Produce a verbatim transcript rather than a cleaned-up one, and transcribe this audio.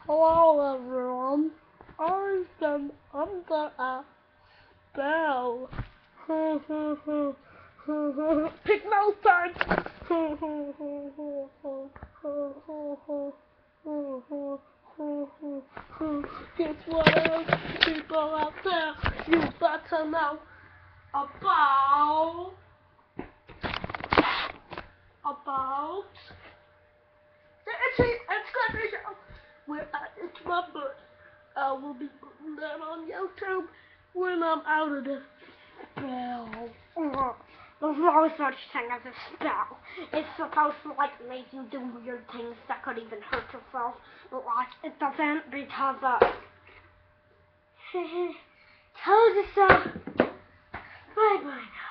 Hello everyone, I'm the, under a spell. Pick mouse time! Guess what else, people out there, you better know about, about the Itchy and Scratchy Show, where I itch my butt. I will be putting that on YouTube when I'm out of this spell. Uh, There's no such thing as a spell. It's supposed to like make you do weird things that could even hurt yourself, but like it doesn't because uh told you so. Bye bye now.